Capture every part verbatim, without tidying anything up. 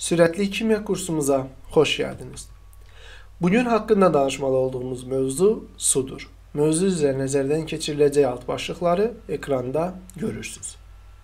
Süratli kimya kursumuza hoş geldiniz. Bugün hakkında danışmalı olduğumuz mevzu sudur. Mevzu üzerine nəzərdən keçiriləcək alt başlıqları ekranda görürsünüz.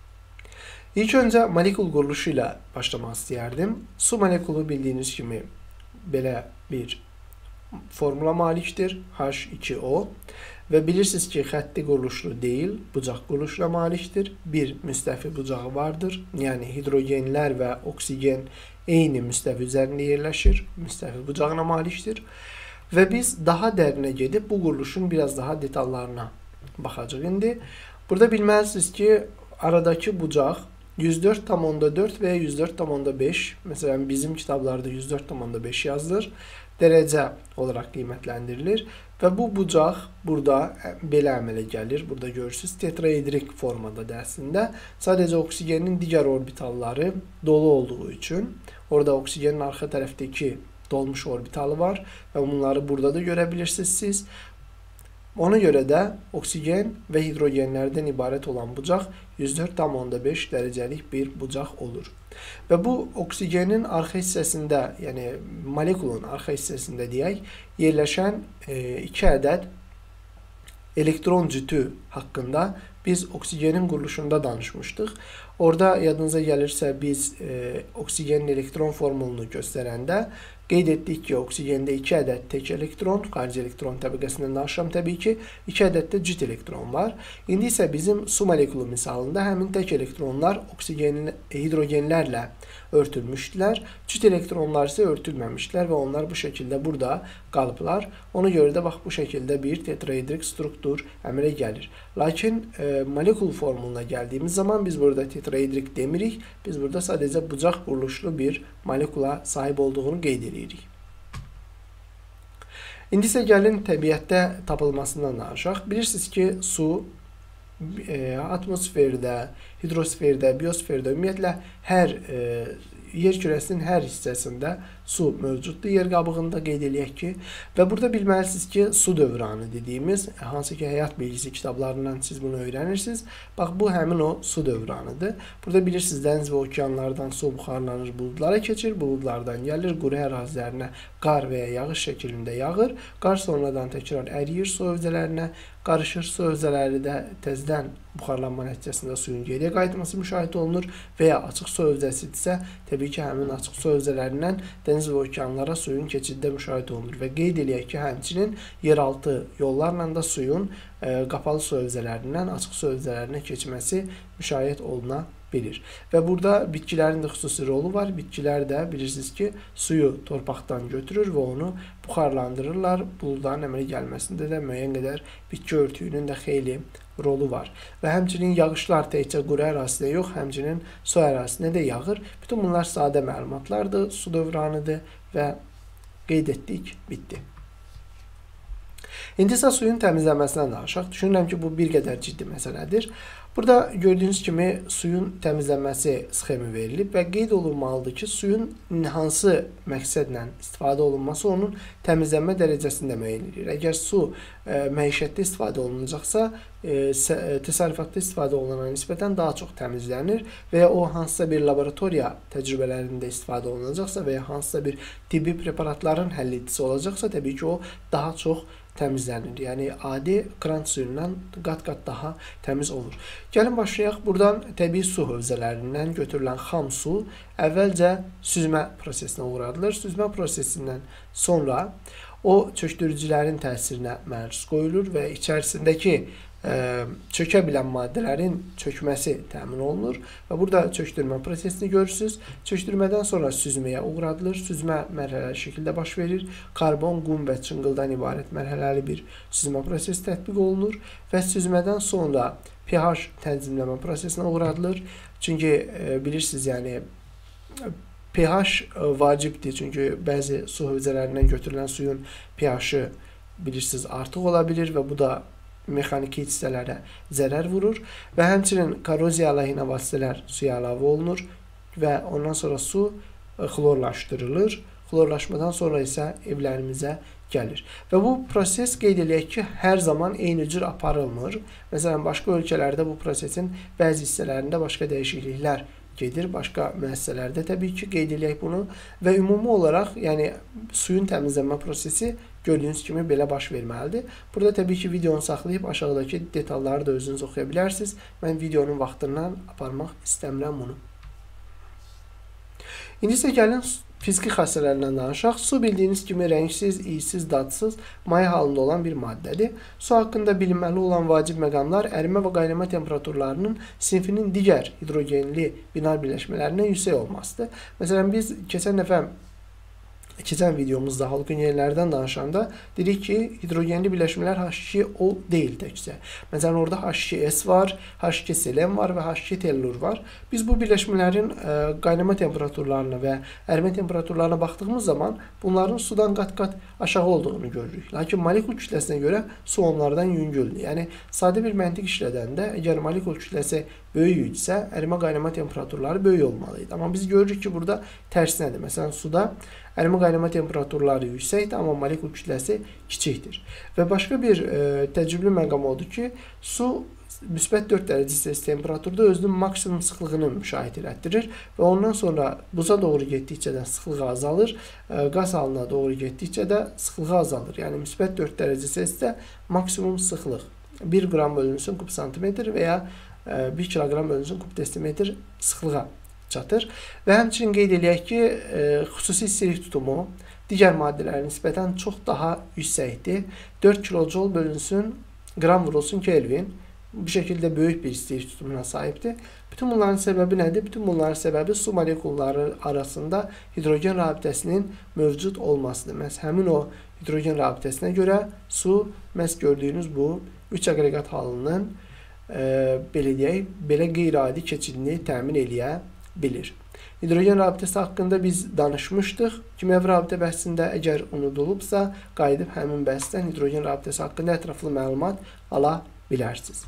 İlk önce molekul quruluşu ilə başlamaq istəyərdim. Su molekulu bildiyiniz kimi belə bir formula malikdir. H iki O. Ve bilirsiniz ki xətti quruluşlu değil, bucaq quruluşuna malikdir. Bir müstəfi bucağı vardır. Yani hidrogenler ve oksigen eyni müstəvi üzərində yerləşir. Müstəfi bucağına malikdir. Ve biz daha dərinə gedib bu quruluşun biraz daha detallarına baxacağıq indi. Burada bilməlisiniz ki aradaki bucaq yüz dörd tam onda dörd veya yüz dörd tam onda beş. Mesela bizim kitaplarda yüz dörd tam onda beş yazılır. Derece olarak qiymətləndirilir. Və bu bucaq burada belə əmələ gəlir. Burada görürsünüz tetraedrik formada dərsində. Sadəcə oksigenin digər orbitalları dolu olduğu üçün orada oksigenin arxa tərəfdəki dolmuş orbitalı var və bunları burada da görə bilirsiniz siz. Ona görə də oksigen və hidrogenlərdən ibarət olan bucaq yüz dörd tam onda beş dərəcəlik bir bucaq olur. Və bu oksigenin arxa hissəsində, yəni molekulun arxa hissəsində deyək, yerləşən e, iki ədəd elektron cütü haqqında biz oksigenin quruluşunda danışmışdıq. Orada yadınıza gəlirsə biz e, oksigenin elektron formulunu göstərəndə qeyd etdik ki, oksigende iki ədəd tek elektron, xarici elektron təbəqəsindən danışıram təbii ki, iki ədəd də cüt elektron var. İndi isə bizim su molekulu misalında həmin tek elektronlar oksigen hidrogenlərlə örtülmüşdülər. Cüt elektronlar isə örtülməmişdilər və onlar bu şəkildə burada qalıblar. Ona görə də bax bu şəkildə bir tetraedrik struktur əmələ gəlir. Lakin e, molekul formuluna gəldiyimiz zaman biz burada tetraedrik demirik. Biz burada sadəcə bucaq quruluşlu bir molekula sahib olduğunu qeyd edirik. İndi isə gəlin təbiətdə tapılmasından danışaq. Bilirsiniz ki, su e, atmosferdə, hidrosferdə, biosferdə ümumiyyətlə hər e, yer kürəsinin hər hissəsində su mövcuddur. Yer qabığında qeyd eləyək ki, və burada bilməlisiniz ki, su dövranı dediyimiz, hansı ki həyat bilgisi kitablarından siz bunu öyrənirsiniz. Bax, bu həmin o su dövranıdır. Burada bilirsiniz, dəniz və okeanlardan su buxarlanır, buludlara keçir, buludlardan gəlir, quru ərazilərinə qar və ya yağış şəklində yağır. Qar sonradan təkrar əriyir su hövzələrinə, qarışır, su hövzələri də təzədən buxarlanma nəticəsində suyun geriyə qayıtması müşahidə olunur və ya açıq su hövzəsidirsə, təbii ki, həmin açıq su hövzələrindən dəniz və okeanlara suyun keçiddə müşahidə olunur və qeyd eləyək ki, həmçinin yeraltı yollarla da suyun e, qapalı su hövzələrindən açıq su hövzələrinə keçməsi müşahidə oluna bilir. Və burada bitkilərin də xüsusi rolu var. Bitkilər də bilirsiniz ki, suyu torpaqdan götürür və onu buxarlandırırlar. Buludların əmələ gəlməsində də müəyyən qədər bitki örtüyünün də xeyli rolu var. Və həmçinin yağışlar təkcə quru ərazidə yox, həmçinin su ərazisinə də yağır. Bütün bunlar sadə məlumatlardır, su dövranıdır və qeyd etdik, bitdi. İndi isə suyun təmizlənməsindən danışaq. Düşünürəm ki, bu bir qədər ciddi məsələdir. Burada gördüyünüz kimi suyun təmizlənməsi sxemi verilib və qeyd olunmalıdır ki, suyun hansı məqsədlə istifadə olunması onun təmizlənmə dərəcəsində müəyyən edir. Əgər su e, məişətdə istifadə olunacaqsa, e, təsərrüfatda istifadə olunana nisbətən daha çox təmizlənir və ya o hansısa bir laboratoriya təcrübələrində istifadə olunacaqsa və ya hansısa bir tibbi preparatların həlledicisi olacaqsa, təbii ki, o daha çox təmizlənir. Yəni adi kran suyundan qat-qat daha təmiz olur. Gəlin başlayaq. Buradan təbii su hövzələrindən götürülən xam su əvvəlcə süzmə prosesinə uğradılır. Süzmə prosesindən sonra o çökdürücülərin təsirinə məruz qoyulur və içərisindəki e, çökə bilən maddələrin çökməsi təmin olunur və burada çökdürmə prosesini görürsünüz. Çökdürmədən sonra süzməyə uğradılır. Süzmə mərhələli şəkildə baş verir. Karbon, qum və çınqıldan ibarət mərhələli bir süzmə prosesi tətbiq olunur və süzmədən sonra pH tənzimləmə prosesinə uğradılır. Çünki e, bilirsiniz, yəni pH vacibdir. Çünki bəzi su hövzələrindən götürülən suyun pH-ı bilirsiniz artıq ola bilir və bu da mexaniki hissələrə zərər vurur və həmçinin korroziya əleyhinə vasitələr suya əlavə olunur və ondan sonra su xlorlaşdırılır. Xlorlaşmadan sonra isə evlərimizə gəlir. Və bu proses qeyd eləyək ki, hər zaman eyni cür aparılmır. Məsələn, başqa ölkələrdə bu prosesin bəzi hissələrində başqa dəyişikliklər gedir. Başqa müəssisələrdə təbii ki, qeyd edək bunu və ümumi olaraq, yəni suyun təmizlənmə prosesi gördüyünüz kimi belə baş verməlidir. Burada təbii ki, videonu saxlayıb aşağıdakı detalları da özünüz oxuya bilərsiniz. Mən videonun vaxtından aparmaq istəmirəm bunu. İndi isə gəlin fiziki xassələrindən danışaq. Su bildiyiniz kimi rəngsiz, iysiz, dadsız, maya halında olan bir maddədir. Su haqqında bilinməli olan vacib məqamlar ərimə və qaynama temperaturlarının sinfinin digər hidrogenli binar birləşmələrindən yüksək olmasıdır. Məsələn, biz keçən dəfə keçən videomuzda halogenlərdən danışanda dedik ki, hidrogenli birləşmələr H iki O deyil təkcə. Məsələn, orada H iki S var, H iki selen var və H iki tellur var. Biz bu birləşmələrin ə, qaynama temperaturlarına və ərimə temperaturlarına baxdığımız zaman bunların sudan qat-qat aşağı olduğunu görürük. Lakin molekul kütləsinə görə su onlardan yüngüldür. Yəni, sadə bir məntiq işlədəndə, əgər molekul kütləsi böyük idisə, ərimə qaynama temperaturları böyük olmalıydı. Amma biz görürük ki, burada tərsinədir. Məsələn, suda ərimə qaynama temperaturları yüksəkdir, amma molekul kütləsi kiçikdir. Və başqa bir e, təcrübli məqam odur ki, su müsbət dörd dərəcə Celsius temperaturda özünün maksimum sıxlığını müşahidə etdirir və ondan sonra buza doğru getdikcə də sıxlığı azalır, e, qaz halına doğru getdikcə də sıxlığı azalır. Yəni, müsbət dörd dərəcə Celsiusdə maksimum sıxlıq bir qram bölünsün kub santimetr və ya e, bir kiloqram bölünsün kub desimetr sıxlığa çatır. Və həmçinin qeyd edək ki, e, xüsusi istilik tutumu digər maddələrə nisbətən çox daha yüksəkdir. dörd kilojul bölünsün qram vurulsun Kelvin. Bu şəkildə böyük bir istilik tutumuna sahibdir. Bütün bunların səbəbi nədir? Bütün bunların səbəbi su molekulları arasında hidrogen rabitəsinin mövcud olmasıdır. Məhz həmin o hidrogen rabitəsinə görə su məhz gördüyünüz bu üç aqreqat halının e, belə deyək, belə qeyri-adi keçidini təmin eləyə bilir. Hidrogen rabitəsi haqqında biz danışmışdıq. Kimyəvi rabitə bəhsində əgər unudulubsa, qayıdıb həmin bəhsdən hidrogen rabitəsi haqqında ətraflı məlumat ala bilərsiniz.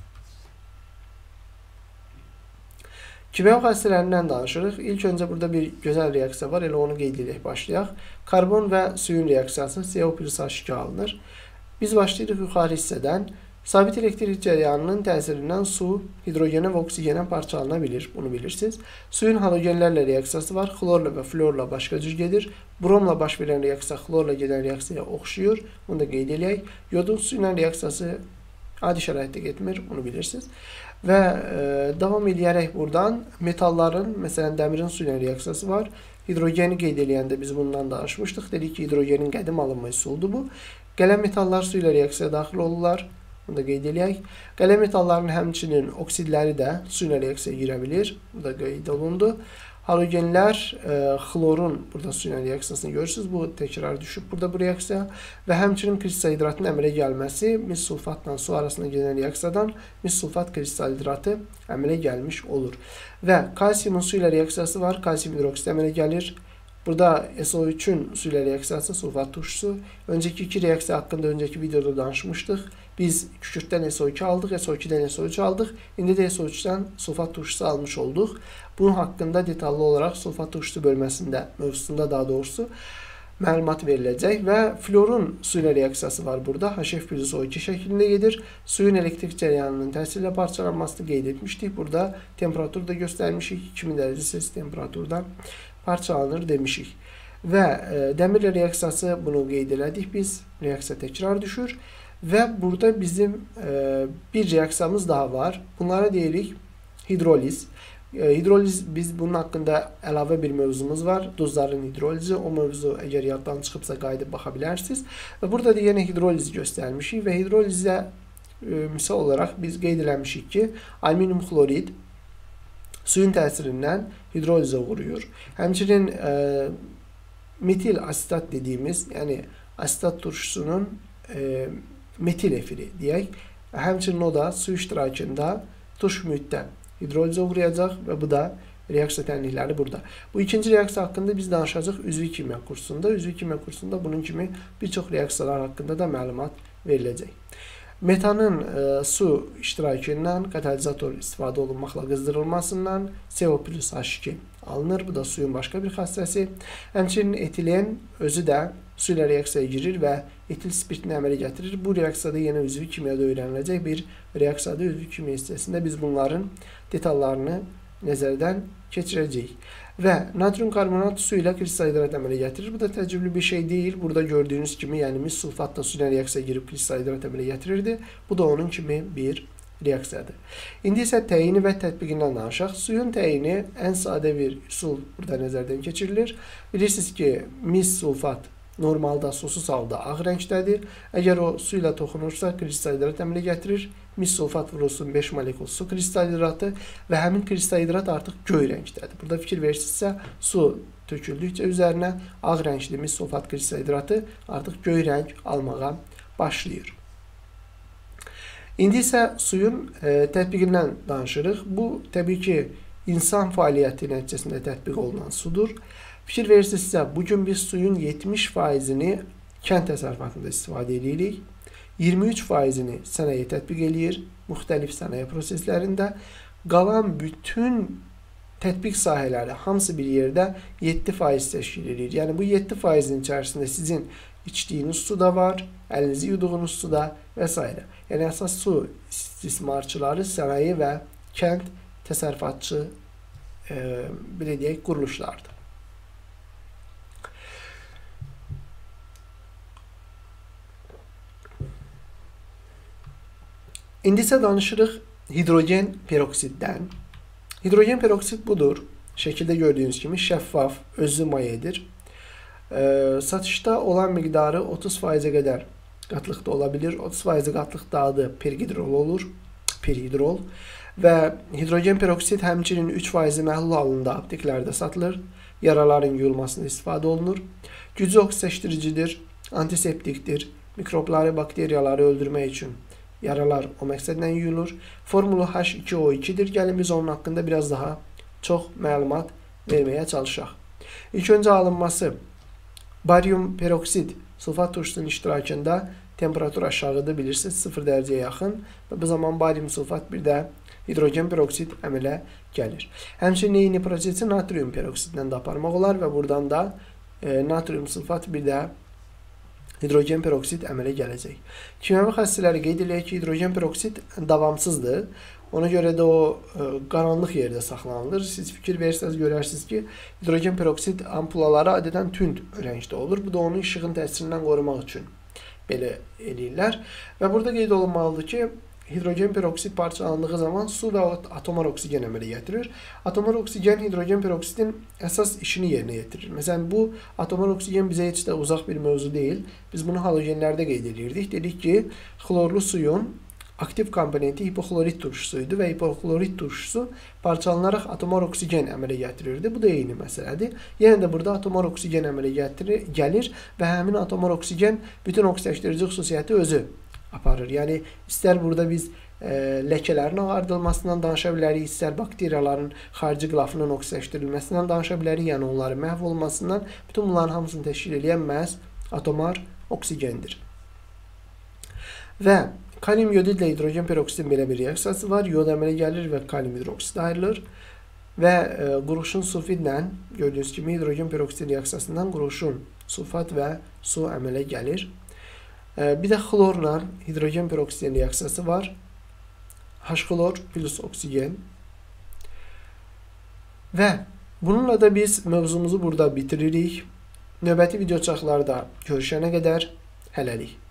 Kimyəvi xassələrindən danışırıq. İlk öncə burada bir gözəl reaksiya var, elə onu qeyd edək başlayaq. Karbon və suyun reaksiyası C O plus H iki alınır. Biz başlayırıq yuxarı hissədən. Sabit elektrik cəryanının təsirindən su hidrogenə və oksigenə parçalana bilir. Bunu bilirsiniz. Suyun halogenlərlə reaksiyası var. Xlorla və florla başqa cür gedir. Bromla baş verən reaksiya xlorla gedən reaksiyaya oxşuyur. Bunu da qeyd edək. Yodun su ilə reaksiyası adi şəraitdə getmir. Bunu bilirsiniz. Və e, davam edərək buradan metalların, məsələn, dəmirin su ilə reaksiyası var. Hidrogeni qeyd edəndə biz bundan danışmışdıq. Dedik ki, hidrogenin qədim alınma üsuludur bu. Gələn metallar su ilə reaksiyaya daxil olurlar. Bunu da qeyd edək. Qələm metallarının həmçinin oksidləri də su ilə reaksiyaya girə bilir. Bu da qeyd olundu. Halogenlər, e, xlorun burada su ilə reaksiyasını görürsünüz. Bu təkrar düşüb burada bu reaksiya və həmçinin kristal hidratın əmələ gəlməsi mis sulfatla su arasında gedən reaksiyadan mis sulfat kristal hidratı əmələ gəlmiş olur. Və kalsiumun su ilə reaksiyası var. Kalsium hidroksid əmələ gəlir. Burada S O üçün su ilə reaksiyası sulfat turşusu. Öncəki iki reaksiya haqqında öncəki videoda danışmışdıq. Biz kükürtdən S O iki aldıq, S O ikidən S O üç aldıq. İndi də S O üçdən sulfat turşusu almış olduq. Bunun haqqında detallı olaraq sulfat turşusu bölməsində, mövzusunda daha doğrusu məlumat veriləcək və florun su ilə reaksiyası var burada. H F plus O iki şəklində gedir. Suyun elektrik cəryanının təsiri ilə parçalanmasını qeyd etmişdik. Burada temperatur da göstərmişik. iki min dərəcə Celsius temperaturdan parçalanır demişik. Və e, dəmirlə reaksiyası bunu qeyd elədik biz. Reaksiya təkrar düşür. Və burada bizim e, bir reaksiyamız daha var. Bunlara deyirik hidroliz. E, hidroliz, biz bunun haqqında əlavə bir mövzumuz var. Duzların hidrolizi. O mövzu əgər yaddan çıxıbsa qayıdıb baxa bilərsiniz. Və burada da yenə hidrolizi göstərmişik və hidrolizə e, misal olaraq biz qeyd eləmişik ki, alüminium xlorid suyun təsirindən hidrolizə uğrayır. Həmçinin e, metil asitat dediyimiz, yəni asitat turşusunun e, metil efiri deyək. Həmçinin o da su iştirakında turş mühitdə hidrolizə uğrayacaq və bu da reaksiya tənlikləri burada. Bu ikinci reaksiya haqqında biz danışacaq üzvi kimya kursunda. Üzvi kimya kursunda bunun kimi bir çox reaksiyalar haqqında da məlumat veriləcək. Metanın e, su iştirakından, katalizator istifadə olunmaqla qızdırılmasından C O plus H iki alınır. Bu da suyun başqa bir xassəsi. Həmçinin etilen özü də su ilə reaksiyaya girir və etil spirtini əmələ gətirir. Bu reaksiyada yenə üzvi kimyada öyrəniləcək bir reaksiyada üzvi kimya hissəsində biz bunların detallarını nəzərdən keçirəcəyik. Və natrium karbonat su ilə kristal hidrat əmələ gətirir. Bu da təcrübli bir şey deyil. Burada gördüyünüz kimi, yəni mis sulfat da su ilə reaksiyaya girib kristal hidrat əmələ gətirirdi. Bu da onun kimi bir reaksiyadır. İndi isə təyini və tətbiqindən danışaq. Suyun təyini ən sadə bir üsul burada nəzərdən keçirilir. Bilirsiniz ki, mis sulfat normalda susuz halda ağ rəngdədir. Əgər o su ilə toxunursa, kristal hidrat əmələ gətirir. Mis sulfat vurulsun beş molekul su kristal hidratı və həmin kristal hidrat artıq göy rəngdədir. Burada fikir versinizsə, su töküldükcə üzərinə ağ rəngli mis sulfat kristal hidratı artıq göy rəng almağa başlayır. İndi isə suyun e, tətbiqindən danışırıq. Bu, təbii ki, insan fəaliyyəti nəticəsində tətbiq olunan sudur. Fikir verirsinizsə, bugün biz suyun yetmiş faizini kənd təsərrüfatında istifadə edirik. iyirmi üç faizini sənaye tətbiq edir, müxtəlif sənaye proseslərində. Qalan bütün tətbiq sahələri hamısı bir yerdə yeddi faiz təşkil edir. Yəni bu yeddi faizin içərisində sizin içdiyiniz su da var, əlinizi yuduğunuz su da və s. Yəni əsas su istismarçıları sənaye və kənd təsərrüfatçı e, belə deyək, quruluşlardır. İndi isə danışırıq hidrogen peroksiddən. Hidrogen peroksid budur. Şəkildə gördüyünüz kimi şəffaf, özlü mayedir. E, satışda olan miqdarı otuz faizə qədər qatlıqda ola bilir. otuz faiz qatlıqda adı perhidrol olur. Perhidrol. Və hidrogen peroksid həmçinin üç faiz məhlul halında apteklərdə satılır. Yaraların yuyulmasında istifadə olunur. Güclü oksidaşdırıcıdır, antiseptikdir. Mikrobları, bakteriyaları öldürmək üçün yaralar o məqsədlə yuyulur. Formulu H iki O ikidir. Gəlin biz onun haqqında biraz daha çox məlumat verməyə çalışaq. İlk öncə alınması baryum peroksid sulfat turşusunun iştirakında temperatur aşağıdır, bilirsiniz, sıfır dərəcəyə yaxın. Və bu zaman baryum sulfat bir də hidrogen peroksid əmələ gəlir. Həmçinin eyni prosesi natrium peroksidlə də aparmaq olar və buradan da e, natrium sulfat bir də hidrogen peroksid əmələ gələcək. Kimyəvi xassələri qeyd edək ki, hidrogen peroksid davamsızdır. Ona görə də o e, qaranlıq yerdə saxlanılır. Siz fikir verirsiniz, görərsiniz ki, hidrogen peroksid ampulaları adətən tünd rəngdə olur. Bu da onun işığın təsirindən qorumaq üçün belə eləyirlər. Və burada qeyd olunmalıdır ki, hidrogen peroksid parçalandığı zaman su və atomar oksigen əmələ gətirir. Atomar oksigen hidrogen peroksidin əsas işini yerinə yetirir. Məsələn, bu atomar oksigen bizə heç də uzaq bir mövzu deyil. Biz bunu halogenlərdə qeyd edirdik. Dedik ki, xlorlu suyun aktiv komponenti hipoklorit turşusuydu və hipoklorit turşusu parçalanaraq atomar oksigen əmələ gətirirdi. Bu da eyni məsələdir. Yenə də burada atomar oksigen əmələ gətirir, gəlir və həmin atomar oksigen bütün oksidaşdırıcı xüsusiyyəti özü aparır. Yəni, istər burada biz e, ləkələrin ağardılmasından danışa bilərik, istər bakteriyaların xarici qılafının oksidaşdırılmasından danışa bilərik, yəni onların məhv olmasından. Bütün bunların hamısını təşkil edən məhz atomar oksigendir. Və kalium yodidlə hidrogen peroksidin belə bir reaksiyası var. Yod əmələ gəlir və kalium hidroksid ayrılır. Və e, quruşun sulfidlə, gördüyünüz kimi hidrogen peroksid reaksiyasından quruşun sulfat və su əmələ gəlir. Bir də xlorla hidrogen peroksidin reaksiyası var. H-xlor plus oksigen. Və bununla da biz mövzumuzu burada bitiririk. Növbəti video çaxlarda görüşənə qədər hələlik.